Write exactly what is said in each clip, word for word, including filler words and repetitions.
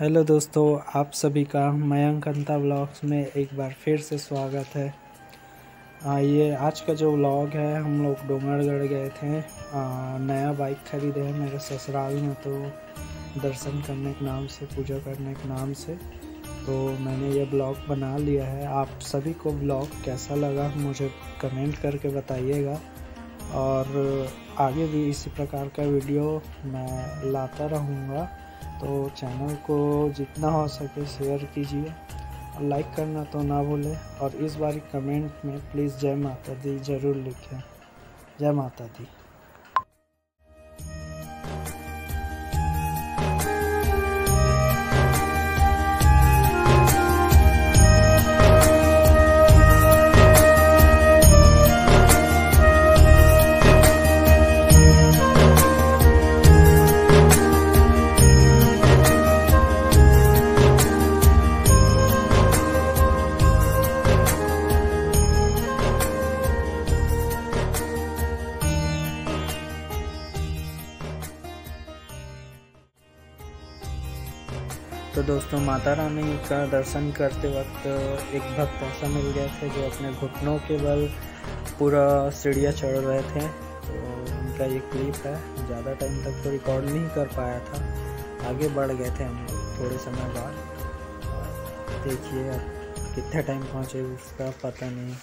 Hello दोस्तों, आप सभी का मयंक अंता व्लॉग्स में एक बार फिर से स्वागत है। आ, ये आज का जो व्लॉग है, हम लोग डोंगरगढ़ गए थे। आ, नया बाइक खरीदे हैं मेरे ससुराल में, तो दर्शन करने के नाम से, पूजा करने के नाम से तो मैंने ये ब्लॉग बना लिया है। आप सभी को ब्लॉग कैसा लगा मुझे कमेंट करके बताइएगा, और आगे भी इसी प्रकार का वीडियो मैं लाता रहूँगा। तो चैनल को जितना हो सके शेयर कीजिए और लाइक करना तो ना भूलें। और इस बार कमेंट में प्लीज़ जय माता दी ज़रूर लिखें। जय माता दी। तो दोस्तों, माता रानी का दर्शन करते वक्त एक भक्त ऐसा मिल गए थे जो अपने घुटनों के बल पूरा सीढ़ियाँ चढ़ रहे थे। तो उनका ये क्लिप है, ज़्यादा टाइम तक तो रिकॉर्ड नहीं कर पाया था, आगे बढ़ गए थे हम लोग थोड़े समय बाद। देखिए अब कितने टाइम पहुँचे उसका पता नहीं।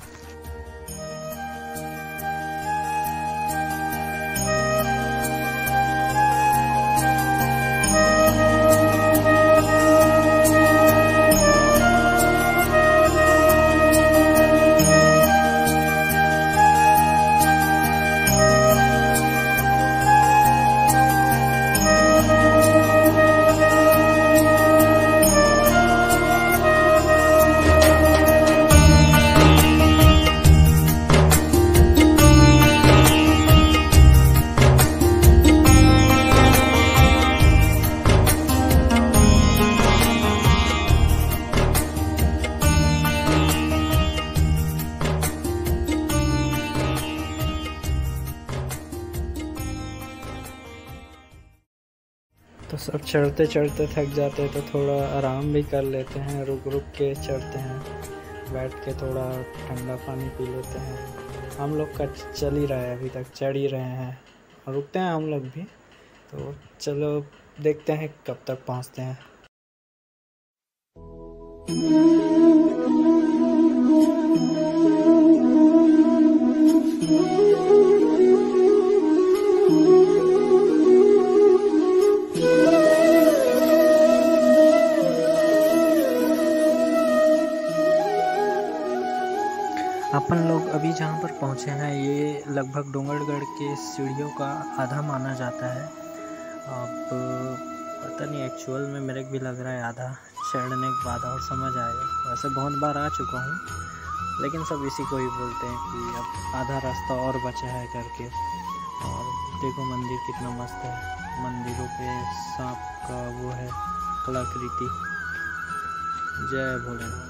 तो सब चढ़ते चढ़ते थक जाते हैं तो थोड़ा आराम भी कर लेते हैं, रुक रुक के चढ़ते हैं, बैठ के थोड़ा ठंडा पानी पी लेते हैं। हम लोग का चल ही रहा है, अभी तक चढ़ ही रहे हैं, रुकते हैं हम लोग भी। तो चलो देखते हैं कब तक पहुंचते हैं। अपन लोग अभी जहाँ पर पहुँचे हैं, ये लगभग डोंगरगढ़ के सीढ़ियों का आधा माना जाता है। अब पता नहीं, एक्चुअल में मेरे को भी लग रहा है आधा, चढ़ने के बाद और समझ आएगा। वैसे बहुत बार आ चुका हूँ, लेकिन सब इसी को ही बोलते हैं कि अब आधा रास्ता और बचा है करके। और देखो मंदिर कितना मस्त है, मंदिरों पे सांप का वो है कलाकृति। जय भोलेनाथ।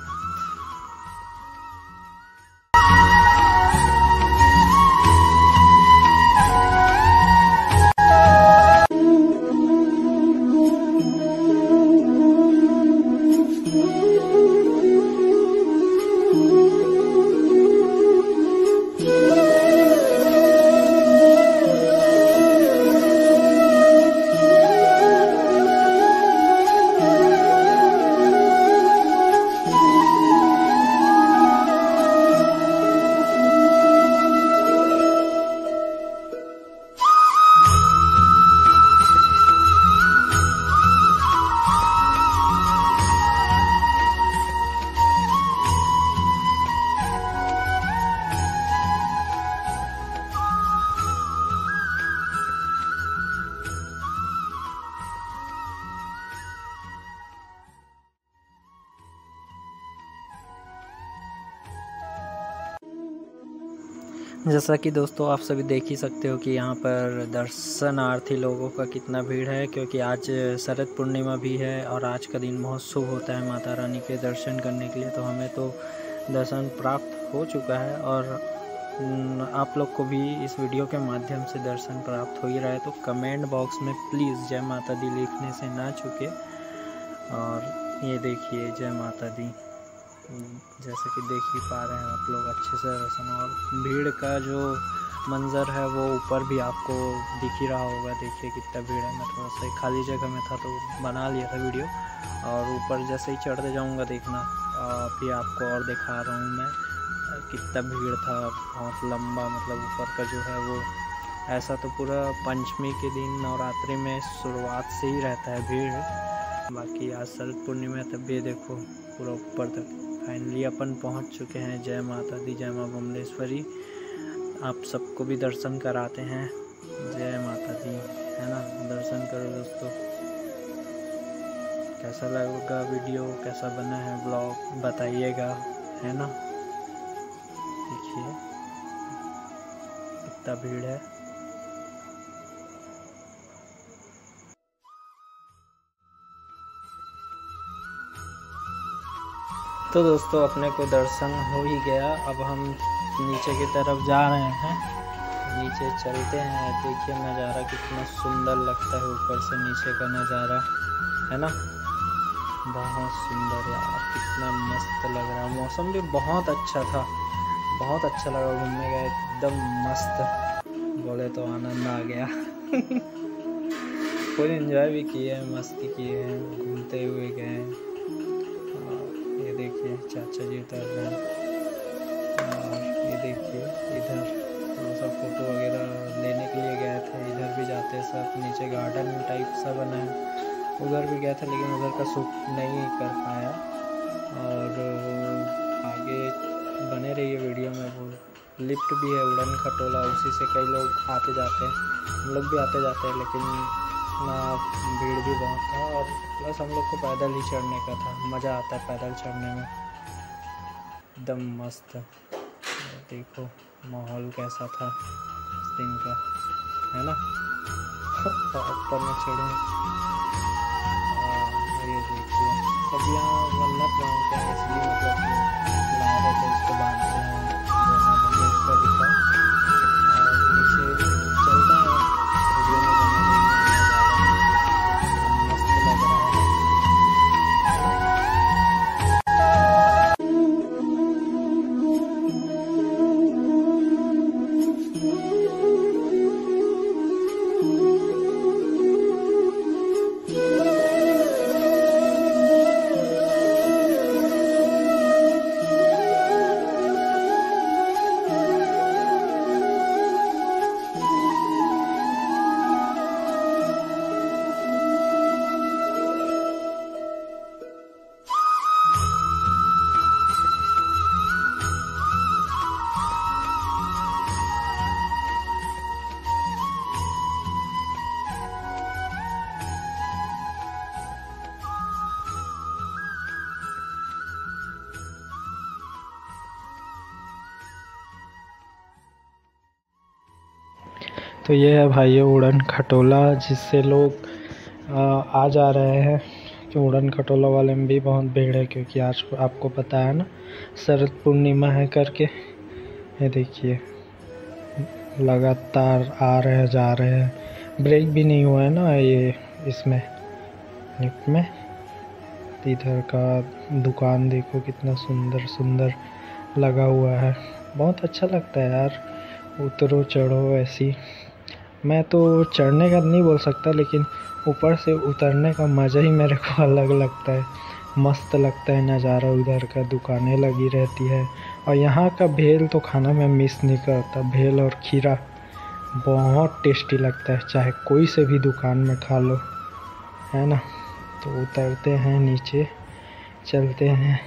जैसा कि दोस्तों आप सभी देख ही सकते हो कि यहाँ पर दर्शनार्थी लोगों का कितना भीड़ है, क्योंकि आज शरद पूर्णिमा भी है और आज का दिन बहुत शुभ होता है माता रानी के दर्शन करने के लिए। तो हमें तो दर्शन प्राप्त हो चुका है और आप लोग को भी इस वीडियो के माध्यम से दर्शन प्राप्त हो ही रहा है। तो कमेंट बॉक्स में प्लीज़ जय माता दी लिखने से ना चूके। और ये देखिए जय माता दी, जैसा कि देख ही पा रहे हैं आप लोग अच्छे से दर्शन। और भीड़ का जो मंज़र है वो ऊपर भी आपको दिख ही रहा होगा। देखिए कितना भीड़ है। मैं थोड़ा सा खाली जगह में था तो बना लिया था वीडियो, और ऊपर जैसे ही चढ़ते जाऊंगा देखना फिर आपको और दिखा रहा हूँ मैं कितना भीड़ था। बहुत लंबा, मतलब ऊपर का जो है वो ऐसा तो पूरा पंचमी के दिन नवरात्रि में शुरुआत से ही रहता है भीड़। बाकी आज शरद पूर्णिमा तब ये देखो पूरा ऊपर तक। फाइनली अपन पहुंच चुके हैं। जय माता दी, जय माँ बमलेश्वरी। आप सबको भी दर्शन कराते हैं। जय माता दी, है ना। दर्शन करो दोस्तों। कैसा लगेगा वीडियो, कैसा बना है ब्लॉग बताइएगा, है ना। देखिए कितना भीड़ है। तो दोस्तों अपने को दर्शन हो ही गया। अब हम नीचे की तरफ जा रहे हैं। नीचे चलते हैं। देखिए नज़ारा कितना सुंदर लगता है, ऊपर से नीचे का नज़ारा, है ना। बहुत सुंदर यार, कितना मस्त लग रहा है। मौसम भी बहुत अच्छा था, बहुत अच्छा लगा घूमने का, एकदम मस्त। बोले तो आनंद आ गया। फुल एंजॉय भी किए, मस्ती किए हैं, घूमते हुए गए। ये देखिए चाचा जी उतर रहे हैं, और ये देखिए इधर थोड़ा सा फोटो वगैरह लेने के लिए गए थे। इधर भी जाते सब, नीचे गार्डन टाइप सा बना है, उधर भी गया था लेकिन उधर का शूट नहीं कर पाया। और आगे बने रहिए वीडियो में। वो लिफ्ट भी है, उड़न खटोला, उसी से कई लोग आते जाते हैं। हम लोग भी आते जाते हैं, लेकिन ना भीड़ भी बहुत था, और प्लस हम लोग को पैदल ही चढ़ने का था। मज़ा आता है पैदल चढ़ने में, एकदम मस्त। देखो माहौल कैसा था इस दिन का, है ना। ऊपर में चढ़े, ये देखिए सब यहाँ मन्नत मांगते हैं, इसलिए मतलब बुलाया रहता है, इसको बांधते हैं का दिखा। और नीचे चलते हैं, वीडियो में बने मस्त लग रहा है। तो ये है भाइयों उड़न खटोला, जिससे लोग आ, आ जा रहे हैं। कि उड़न खटोला वाले में भी बहुत भीड़ है, क्योंकि आज आपको पता है ना शरद पूर्णिमा है करके। ये देखिए लगातार आ रहे हैं, जा रहे हैं, ब्रेक भी नहीं हुआ है ना ये इसमें लिफ्ट में। इधर का दुकान देखो कितना सुंदर सुंदर लगा हुआ है, बहुत अच्छा लगता है यार। उतरो चढ़ो ऐसी। मैं तो चढ़ने का नहीं बोल सकता, लेकिन ऊपर से उतरने का मज़ा ही मेरे को अलग लगता है। मस्त लगता है नज़ारा, उधर का दुकानें लगी रहती है, और यहाँ का भेल तो खाना में मिस नहीं करता। भेल और खीरा बहुत टेस्टी लगता है, चाहे कोई से भी दुकान में खा लो, है ना। तो उतरते हैं नीचे, चलते हैं।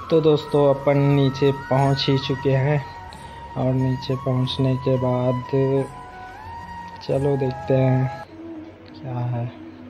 तो दोस्तों अपन नीचे पहुंच ही चुके हैं और नीचे पहुंचने के बाद चलो देखते हैं क्या है।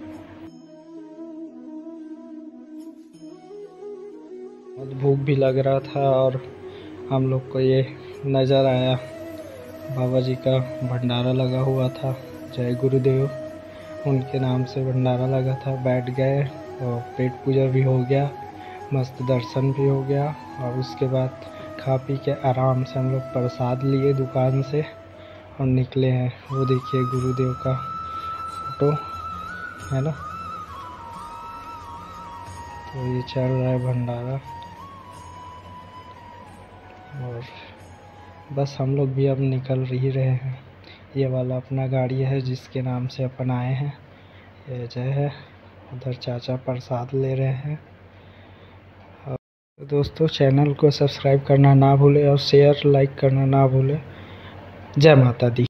बहुत भूख भी लग रहा था और हम लोग को ये नज़र आया बाबा जी का भंडारा लगा हुआ था, जय गुरुदेव उनके नाम से भंडारा लगा था। बैठ गए और पेट पूजा भी हो गया, मस्त दर्शन भी हो गया और उसके बाद खा पी के आराम से हम लोग प्रसाद लिए दुकान से और निकले हैं। वो देखिए गुरुदेव का फोटो है ना। तो ये चल रहा है भंडारा और बस हम लोग भी अब निकल ही रहे हैं। ये वाला अपना गाड़ी है जिसके नाम से अपन आए हैं, ये जय है। उधर चाचा प्रसाद ले रहे हैं। और दोस्तों चैनल को सब्सक्राइब करना ना भूलें और शेयर लाइक करना ना भूलें। जय माता दी।